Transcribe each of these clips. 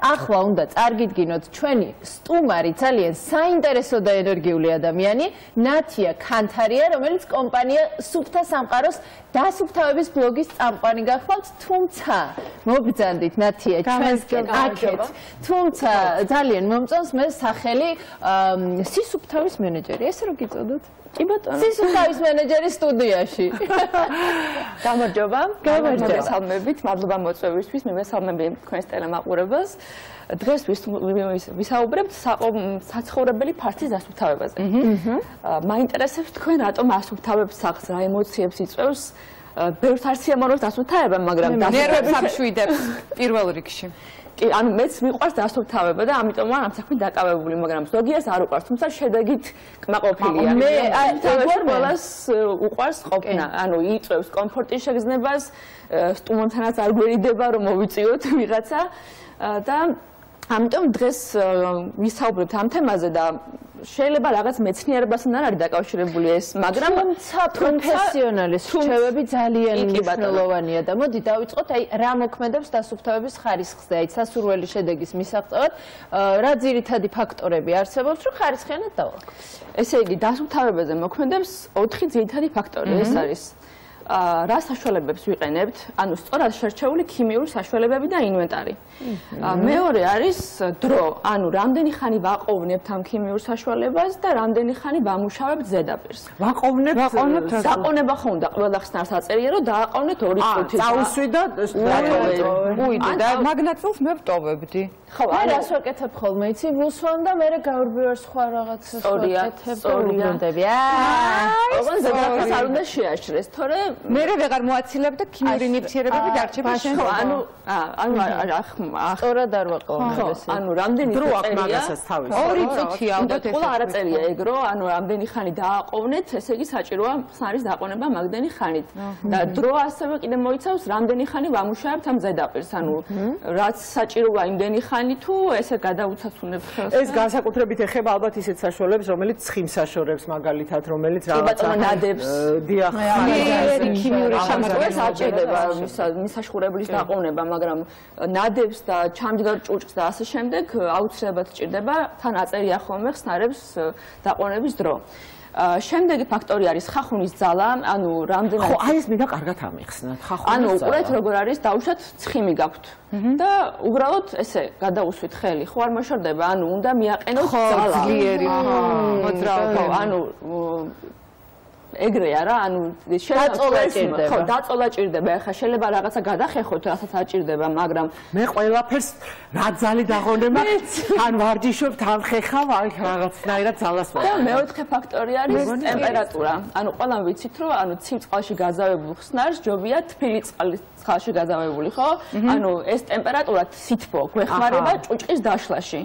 ახლა უნდა წარგიდგინოთ ჩვენი სტუმარი ძალიან საინტერესო და ენერგიული ადამიანი ნათია ქანთარია, რომელიც კომპანია სუფთა სამყაროს დასუფთავების ბლოგის წამყვანი გახლავთ, თუმცა მოგბრძანდით ნათია ჩვენსკენ აქეთ. თუმცა ძალიან მომწონს მე სახელი სისუფთავის მენეჯერი, ესე რომ გიწოდოთ. კი ბატონო. სისუფთავის მენეჯერი სტუდიაში. გამარჯობა. მოგესალმებით, მადლობა მოწვევისთვის, მივესალმები თქვენს ტელემაყურებელს. დღეს ვისაუბრებთ საცხოვრებელი ფართის დასუფთავებაზე. მაინტერესებს თქვენ რატომ ასუფთავებთ სახლს, რა ემოციებს იწვევს? ბევრს არ სიამოვნებთ დასუფთავება, მაგრამ ნერვებს ამშვიდებს პირველ რიგში. კი, ანუ მეც მიყვარს დასუფთავება და ამიტომ ვარ ამ საქმით დაკავებული, მაგრამ ზოგიერთს არ უყვარს, თუმცა შედეგით კმაყოფილია. მე ყველას უყვარს ყოფნა, ანუ იწვევს კომფორტის შეგრძნებას, სტუმრთანაც არ გვერიდება რომ მოვიწიოთ ვიღაცა და ამიტომ დღეს ვისაუბრებთ ამ თემაზე და შეიძლება რაღაც მეცნიერებასთან არ არის დაკავშირებული ეს, მაგრამ პროფესიონალის რჩევები ძალიან მნიშვნელოვანია და მოდი დავიწყოთ, აი რა მოქმედებს დასუფთავების ხარისხზე, აი სასურველი შედეგის მისაღწევად, რა ძირითადი ფაქტორები არსებობს, რომ ხარისხიანად დავაყოთ. ესე იგი, დასუფთავებაზე მოქმედებს 4 ძირითადი ფაქტორი, ეს არის რა საშუალებებს ვიყენებთ, ანუ სწორად შერჩეული ქიმიური საშუალებები და ინვენტარი. მეორე არის დრო, ანუ რამდენი ხანი ვაყოვნებთ ამ ქიმიურ საშუალებას და რამდენი ხანი ვამუშავებთ ზედაპირს. ვაყოვნებთ, დაყოვნება ხო უნდა ყველა ხსნარს აწერია, რომ დააყოვნეთ 2 წუთით. წავუსვი და უიდი და მაგნატილს მე ვტოვებდი. ხო, აი რას ვაკეთებ ხოლმე, იცი, ვუსვამ და მე გავრბივარ სხვა რაღაცას ვაკეთებ და უბრუნდები. ოღონდ ზედაპირს არ უნდა შეაშრეს, თორე მე ვეღარ მოაცილებ და ქიმიური ნივთიერებები დარჩება შენ. ანუ სწორად არ ვაყოვნებ ესე. ანუ რამდენი დრო აქვს მაგასაც თავის. 2 წუთია ალბათ ეს. ყველა არ აწერია ეგ რომ ანუ რამდენი ხანი დააყოვნეთ, ესე იგი საჭიროა ხსნარის დაყოვნება მაგდენი ხანით. და დრო ასევე კიდე მოიცავს რამდენი ხანი ვამუშავებთ ამ ზედაპირს, ანუ რაც საჭიროა იმდენი ხანი თუ ესე გადაუცაცუნებთ ხელს. ეს განსაკუთრებით ეხება ალბათ ისეთ საშუალებებს, რომელიც ცხიმს აშორებს მაგალითად, რომელიც რაღაცა ნადებს. დიახ. ქიმიური შემოყვეს აჭირდება მისაშხურებლის დაყოვნება, მაგრამ ნადებს და ჩამჯდარ ჭურჭს და ასე შემდეგ აუცილებლად სჭირდება თან აწერია ხოლმე ხსნარებს დაყოვნების დრო. შემდეგი ფაქტორი არის ხახუნის ძალა, ანუ რამდენად ხო, აი ეს მინდა კარგად ამიხსნათ. ხახუნის ანუ უყურეთ როგორ არის, დაუშვათ ცხიმი გაქვთ და უბრალოდ ესე გადაუსვით ხელი, ხო არ მოშორდება, ანუ უნდა მიაყენოთ ძალა. ძლიერი მოძრაობა, ანუ ეგრეა რა, ანუ დაწოლა ჭირდება. ხო, დაწოლა ჭირდება. ეხლა შეიძლება რაღაცა გადახეხოთ, რასაც აჭირდება, მაგრამ მე ყველაფერს რა ძალი დაღონება, ან ვარჯიშობ, თან ხეხავ, აი რაღაცნაირად ძალას ვარ. და მეოთხე ფაქტორი არის ტემპერატურა. ანუ ყველამ ვიცით, რომ ანუ ცივ წყალში გაზავებულ ხსნარს ჯობია თბილი წყალში გაზავებული, ხო? ანუ ეს ტემპერატურა სითბო გვეხმარება ჭუჭყის დაშლაში.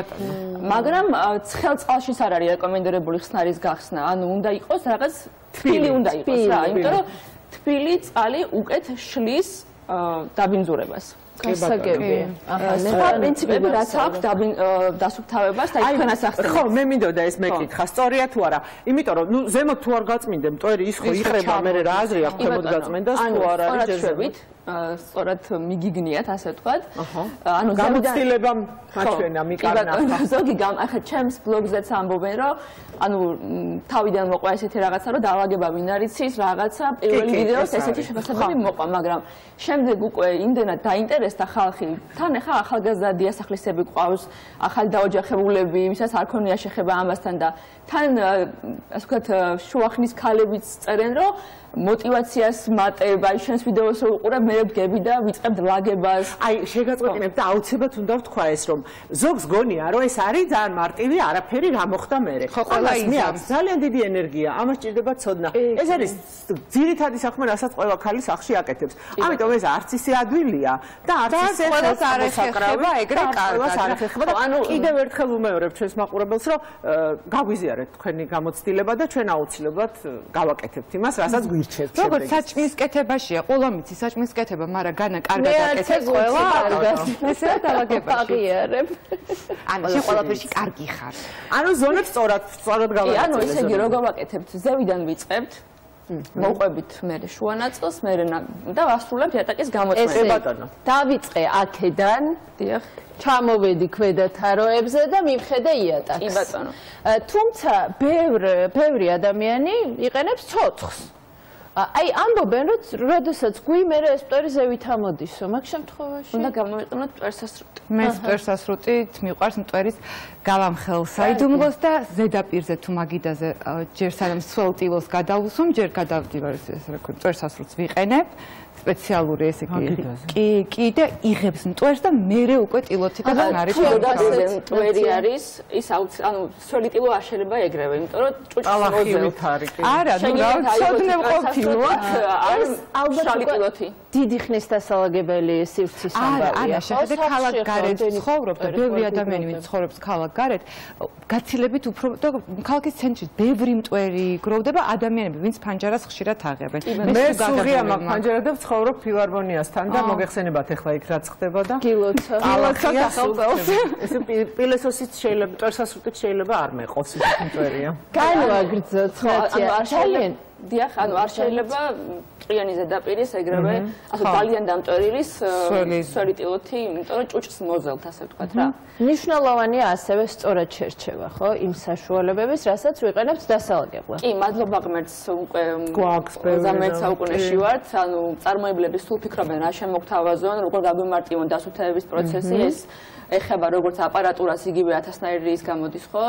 მაგრამ ცხელ წყალშიც არ არის რეკომენდებული ხსნარის გახსნა. ანუ უნდა იყოს რაღაც თბილი უნდა იყოს რა, იმიტომ რომ თბილი წყალი უკეთ შლის დაბინძურებას. გასაგებია. სხვა პრინციპები რაც აქვს დასუფთავებას და თქვენას ახსენებთ. ხო, მე მინდოდა ეს მეკითხა, სწორია თუ არა. იმიტომ რომ ნუ ზემოთ თუ არ გაწმინდე, მტვერი ის ხო იხრება, მე რა აზრი აქვს ქვემოთ გაწმენდას თუ არ არის ჯერჯერობით. სწორად მიგიგნიათ, ასე ვთქვათ. ანუ გამოცდილება მაჩვენა მიკარნა. ზოგი ახლა ჩემს ბლოგზეც ამბობენ, რომ ანუ თავიდან მოყვა ესეთი რაღაცა, რომ დაავაგება ვინ არის ის რაღაცა პირველი ვიდეოს ესეთი შეფასებები მოყვა, მაგრამ შემდეგ უკვე იმდენად დაინტერესდა ხალხი. თან ახლა ახალგაზრდა დიასახლისები ყავს, ახალი დაოჯახებულები, ვისაც არ ქონია შეხება ამასთან და თან ასე ვთქვათ შუახნის ქალებიც წერენ, რომ мотивациას მატებ, აი შენს ვიდეოს რო უყურებ, მე ვდგები და ვიწყებ ლაგებას. აი შეგაწყვეტინებ და აუცილებლად უნდა ვთქვა ეს, რომ ზოგს გონია, რომ ეს არის ძალიან მარტივი, არაფერი რა მოხდა მერე. ხო, ყველა მე აქვს ძალიან დიდი ენერგია, ამას ჭირდება ცოდნა. ეს არის ძირითადი საქმე, რასაც ყველა ქალი სახში აკეთებს. ამიტომ ეს არც ისე ადვილია და არც ისე ყველას არ ეხება, ეგრე კარგად. ანუ კიდევ ერთხელ ვუმეორებ ჩვენს მაყურებელს, რომ გაგვიზიარეთ თქვენი გამოცდილება და ჩვენ აუცილებლად გავაკეთებთ იმას, რასაც როგორც საჭმლის კეთებაშია, ყველა მიცი საჭმლის კეთება, მაგრამ განა კარგად აკეთებს ყველა. ესეა დაავადებაში. აღიარებ. ანუ შენ ყველაფერში კარგი ხარ. ანუ ზონებს სწორად გავაკეთებთ. ანუ ესე იგი როგორ ვაკეთებთ? ზევიდან ვიწყებთ. მოყვებით მე შუა ნაწილს მე და ვასრულებ იატაკის გამოწვევას. დავიწყე აქედან, დიახ, ჩამოვედი ქვედა თაროებზე და მივხედე იატაკს. კი ბატონო. თუმცა ბევრი ადამიანი იყენებს ცოცხს. აი ამბობენ რომ როდესაც გვიმერე ეს მტვერი ზევით ამოდისო, მაგ შემთხვევაში უნდა გამოვიყენოთ მტვერსასრუტი. მე მტვერსასრუტით მიყვარს მტვერის გავამხელსაიდუმლოს და ზედაპირზე თუ მაგიდაზე ჯერ სანამ სველ ტილოს გადავუსვამ, ჯერ გადავდივარ ესე რა ქვია, მტვერსასრუტს ვიყენებ. სპეციალური ესე კი და იღებს მტვერს და მერე უკვე ტილოთიდან არის მტვერი არის ის ანუ სველი ტილო არ შეიძლება ეგრევე იმიტომ რომ ჭუჭს მოძებნით არის კი არა ნუ რა ცოდნე ყოფილო არის ალბათ ტილოთი დიდი ხნის დასალაგებელი სივრცის ამბავია არა შეხედე ქალაქ გარეთ ცხოვრობ და ბევრი ადამიანი ვინც ცხოვრობს ქალაქ გარეთ გაცილებით უფრო და ქალაქის ცენტრში ბევრი მტვერი გროვდება ადამიანები ვინც ფანჯარას ხშირად აღებენ მე სუღია მაგ ფანჯარა და ცხოვრობ ფილარმონიასთან და მოგეხსენებათ ახლა იქ რაც ხდებოდა გილოცა სახელმწიფოს ესე პილესოსიც შეიძლება მტვერსასრუტიც შეიძლება არ მეყოს ის მტვერია განვაგრძოთ ძალიან დიახ ანუ არ შეიძლება ტყიანი ზედაპირის ეგრევე ასე ძალიან დამტვერილის სველი ტილოთი იმიტომ რომ ჭუჭს მოძელთ ასე ვთქვათ რა მნიშვნელოვანია ასევე სწორად შერჩევა ხო იმ საშუალებების რასაც ვიყენებთ დასალაგებლად კი მადლობა ღმერთს უკვე 19 საუკუნეში ვართ ანუ წარმოებლები სულ ფიქრობენ რა შემოგთავაზონ როგორ გაგვიმარტივონ დასუფთავების პროცესი ეს ეხება როგორც აპარატურას იგივე ათასნაირი ის გამოდის ხო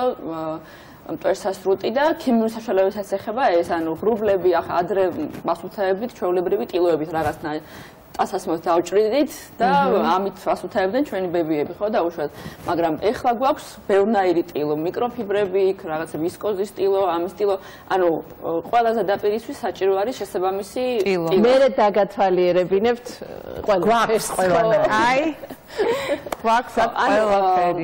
მტვერსასრუტი და ქიმიური საშუალებებსაც ეხება ეს ანუ ღრუბლები ახლა ადრე მასუთავებით ჩვეულებრივი ტილოებით რაღაცნა ტასასმოს დავჭრიდით და ამით ასუთავებდნენ ჩვენი ბებიები ხო და უშუალოდ მაგრამ ეხლა გვაქვს ბევრნაირი ტილო მიკროფიბრები რაღაცა ვისკოზის ტილო ამის ტილო ანუ ყველაზე დაპირისთვის საჭირო არის შესაბამისი ტილო მე დაგათვალიერებინებთ ყველაფერს აი გვაქვს ყველაფერი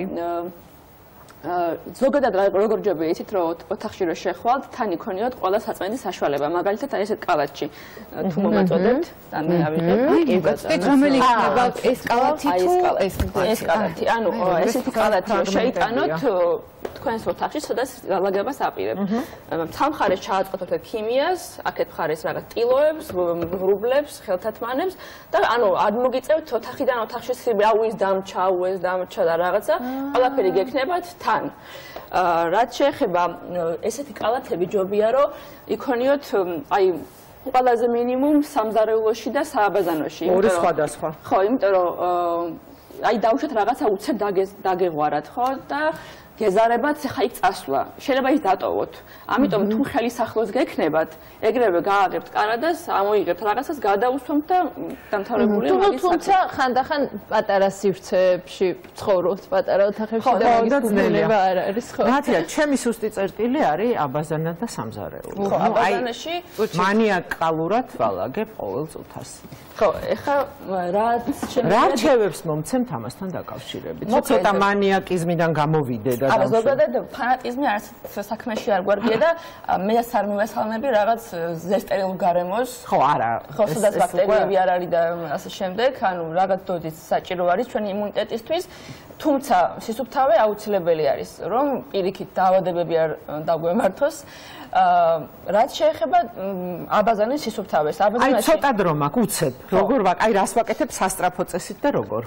ზოგადად როგორ ჯობია იცით რომ ოთახში რო შეხვალთ თან იქონიოთ ყველა საწმენდის საშუალება მაგალითად აი ესეთ კალათში თუ მომაწოდებთ თან ავიღებ კი რომელი იქნება ეს კალათი თუ ეს კალათი ანუ ესეთი კალათი რო შეიტანოთ თქვენს ოთახში სადაც ლაგებას აპირებთ სამხარეს ჩააწყოთ ქიმიას აქეთ მხარეს რაღაც ტილოებს ღრუბლებს ხელთათმანებს და ანუ არ მოგიწევთ ოთახიდან ოთახში რავის დამჩა უეს დამჩა და რაღაცა ყველაფერი გექნებათ თან რაც შეეხება ესეთი კალათები ჯობია რომ იქონიოთ აი ყველაზე მინიმუმ სამზარეულოში და სააბაზანოში ორი სხვადასხვა ხო იმიტომ რომ აი დავუშვათ რაღაცა უცებ დაგეღვარათ ხო და გეზარებათ ხა იქ წასვლა შეიძლება ის დატოვოთ ამიტომ თუ ხელის ახლოს გექნებათ ეგრევე გააღებთ კარადას ამოიღებთ რაღაცას გადაუსვამთ და დამთავრებულია მაგის თუმცა ხანდახან პატარა სივრცეებში ცხოვრობთ პატარა ოთახებში და მაგის გულება არ არის ხო ნათია ჩემი სუსტი წერტილი არის აბაზანა და სამზარეულო ხო აბაზანაში მანიაკალურად ვალაგებ ყოველ წუთას ხო ეხა რა რჩევებს მომცემთ ამასთან დაკავშირებით ცოტა მანიაკიზმიდან გამოვიდე და აბა ზოგადად ფანატიზმი არც საქმეში არ გვარგია და მეც არ მივესალმები რაღაც ზესტერილ გარემოს ხო არა ხო სადაც ბაქტერიები არ არის და ასე შემდეგ ანუ რაღაც დოზის საჭირო არის ჩვენი იმუნიტეტისთვის თუმცა სისუფთავე აუცილებელი არის რომ პირიქით დაავადებები არ დაგვემართოს რაც შეეხება აბაზანის სისუფთავეს აბაზანაში აი ცოტა დრო მაქვს უცებ როგორ აი რას ვაკეთებ სასტრაფო წესით და როგორ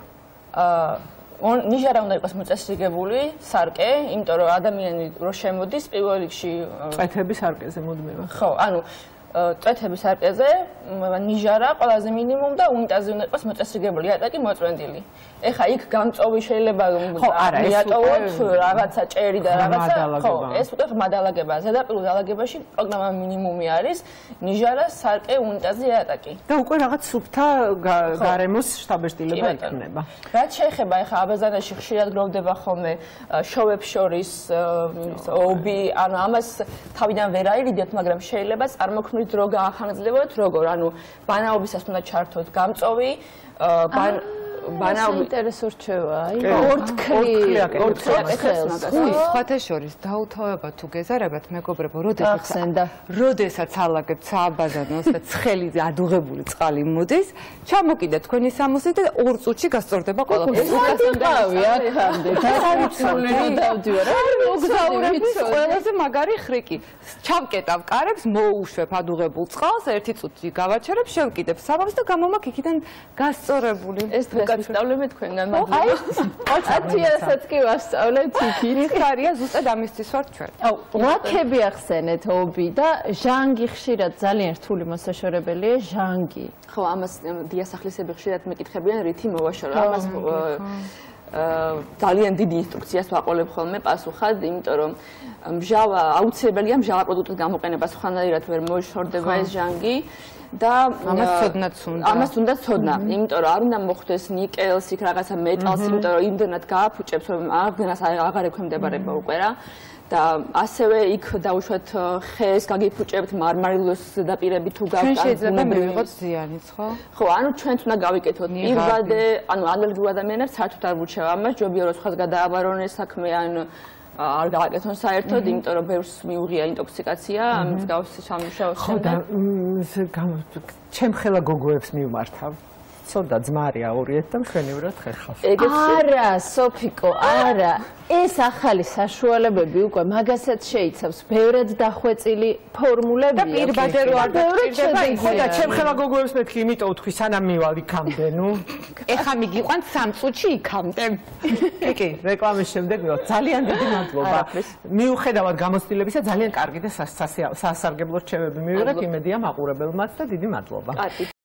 ნიჟარა უნდა იყოს მოწესრიგებული სარკე, იმიტომ რომ ადამიანი რო შემოდის პირველ რიგში წეთების სარკეზე მოდმევა. ხო, ანუ წეთების სარკეზე ნიჟარა ყველაზე მინიმუმ და უნიტაზი უნდა იყოს მოწესრიგებული, იატაკი მოწვენდილი. ეხა იქ გამწოვი შეიძლება მიატოვოთ რაღაცა ჭერი და რაღაცა, ხო, ეს უკვე ღმადალაგება. ზედაპირულ დალაგებაში პროგრამა მინიმუმი არის ნიჟარა, სარკე, უნიტაზი, იატაკი. და უკვე რაღაც სუფთა გარემოს შთაბეჭდილება იქნება. რაც შეეხება ეხა აბაზანაში ხშირად გროვდება ხოლმე შოვებს შორის ობი, ანუ ამას თავიდან ვერ აირიდეთ, მაგრამ შეიძლება წარმოქმნით დრო გაახანგრძლივოთ, როგორ, ანუ ბანაობისას უნდა ჩართოთ გამწოვი, საინტერესო რჩევა, აი, ორთქლი სხვათა შორის დაუთავება თუ გეზარებათ მეგობრებო, როდესაც ალაგებთ სააბაზანოს და ცხელი ადუღებული წყალი მოდის, ჩამოკიდეთ თქვენი სამოსი და 2 წუთში გასწორდება ყველაფერი. ვიყავი აქამდე, დავიცოლე დავდივარ. მოგზაურების ყველაზე მაგარი ხრიკი. ჩავკეტავ კარებს, მოუშვებ ადუღებულ წყალს, 1 წუთი გავაჩერებ, შევკიდებ სამოს და გამომაქ იქიდან გასწორებული. ეს დღეს ვისწავლები თქვენგან, მაგრამ 1000-საც კი ვასწავლეთ იქით. მიხარია ზუსტად ამისთვის ვარ ჩვენ. ლაქები ახსენეთ ობი და ჟანგი ხშირად ძალიან რთული მოსაშორებელია ჟანგი. ხო, ამას დიასახლისები ხშირად მეკითხებიან რითი მოვაშორო. ამას ძალიან დიდი ინსტრუქციას ვაყოლებ ხოლმე პასუხად, იმიტომ რომ მჟავა აუცილებელია მჟავა პროდუქტის გამოყენება სხვანაირად ვერ მოშორდება ეს ჟანგი და ამას უნდა ცოდნა, იმიტომ რომ არ უნდა მოხვდეს ნიკელს, იქ რაღაცა მეტალს, იმიტომ რომ იმდენად გააფუჭებს, რომ აღდგენას აღარ ექვემდებარება უკვე რა. და ასევე იქ დაუშვათ ხეს, გაგიფუჭებთ მარმარილოს ზედაპირები თუ გაქვთ. ჩვენ შეიძლება მივიღოთ ზიანიც, ხო? ხო, ანუ ჩვენც უნდა გავიკეთოთ პირვადე, ანუ ალერგიულ ადამიანებს საერთოდ არ ვურჩევ ამას, ჯობია რომ სხვას გადააბარონ ეს საქმე, ან არ გააკეთონ საერთოდ, იმიტომ რომ ბევრს მიუღია ინტოქსიკაცია, ამის გავსი სამუშაოს შემდეგ. ჩემ ხელა გოგოებს მიმართავ. ცოტა ძმარია 2 და მშვენივრად ხერხავს. არა, სოფიკო, არა. ეს ახალი საშუალებები უკვე მაგასაც შეიცავს, ბევრად დახვეწილი ფორმულებია. და პირბადე რო არ დაჭირდება, ხო და ჩემ ხელა გოგოებს მეთქი, იმიტომ ვთქვი, სანამ მივალ იქამდე, ნუ. ეხა მიგიყვანთ 3 წუთში იქამდე. კი, რეკლამის შემდეგ ძალიან დიდი მადლობა. მიუხედავად გამოცდილებისა, ძალიან კარგი და სასარგებლო რჩევები მივიღეთ იმედია მაყურებელმაც და დიდი მადლობა.